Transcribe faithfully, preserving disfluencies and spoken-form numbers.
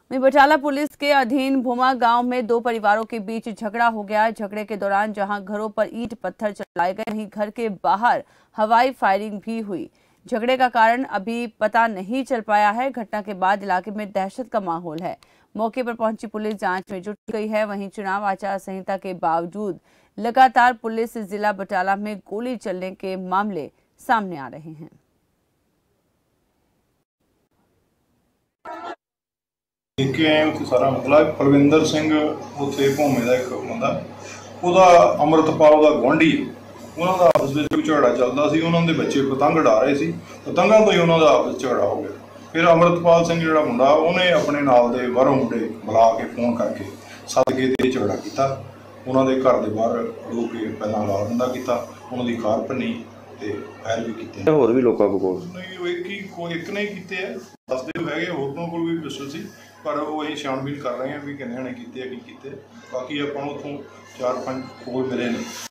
वहीं बटाला पुलिस के अधीन भूमा गांव में दो परिवारों के बीच झगड़ा हो गया। झगड़े के दौरान जहां घरों पर ईंट पत्थर चलाए गए, वहीं घर के बाहर हवाई फायरिंग भी हुई। झगड़े का कारण अभी पता नहीं चल पाया है। घटना के बाद इलाके में दहशत का माहौल है। मौके पर पहुंची पुलिस जांच में जुट गई है। वहीं चुनाव आचार संहिता के बावजूद लगातार पुलिस जिला बटाला में गोली चलने के मामले सामने आ रहे हैं। देख के आए उत्थे सारा मसला। परविंदर सिंह उत्थे भूमे का एक बंदा, ਉਹਦਾ अमृतपाल ਉਹਦਾ ਗੁਆਂਢੀ है। ਉਹਨਾਂ ਦਾ आपस ਵਿੱਚ ਝਗੜਾ ਚੱਲਦਾ ਸੀ। ਉਹਨਾਂ ਦੇ ਬੱਚੇ ਪਤੰਗ ਉਡਾ ਰਹੇ ਸੀ। ਪਤੰਗਾਂ ਤੋਂ ਹੀ ਉਹਨਾਂ ਦਾ ਆਪਸ ਝਗੜਾ ਹੋ ਗਿਆ। ਫਿਰ अमृतपाल सिंह ਜਿਹੜਾ ਮੁੰਡਾ ਉਹਨੇ ਆਪਣੇ ਨਾਲ ਦੇ ਬਾਹਰੋਂ ਮੁੰਡੇ ਬੁਲਾ ਕੇ ਫੋਨ ਕਰਕੇ ਸੱਦ ਕੇ ਤੇ ਝਗੜਾ ਕੀਤਾ। ਉਹਨਾਂ ਦੇ ਘਰ ਦੇ ਬਾਹਰ ਰੋ ਕੇ ਪਹਿਲਾਂ ਲਾਲਬੰਦਾ ਕੀਤਾ, ਉਹਨਾਂ ਦੀ ਕਾਰ ਭੰਨੀ ਤੇ ਫਾਇਰ ਵੀ ਕੀਤੇ। ਹੋਰ ਵੀ ਲੋਕਾਂ ਕੋਲ ਨਹੀਂ ਉਹ ਇੱਕ ਹੀ ਕੋਈ ਇੱਕ ਨਹੀਂ ਕੀਤੇ ਆ, ਦੱਸਦੇ ਹੈਗੇ ਹੋਰਾਂ ਕੋਲ ਵੀ ਪਿਸਟਲ ਸੀ, पर वो यही छानबीन कर रहे हैं भी किन्ने ने कीते की कीते। बाकी अपन उतों चार पांच कोल मिले ने।